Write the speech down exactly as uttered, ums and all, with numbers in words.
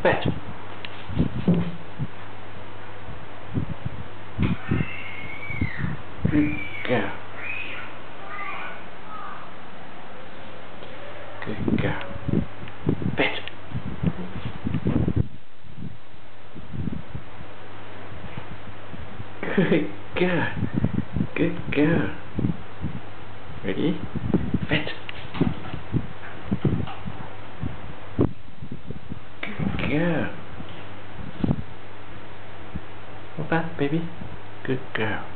Fetch. Good girl. Good girl. Fetch. Good girl. Good girl. Ready? Fetch. Good girl. What that, baby? Good girl.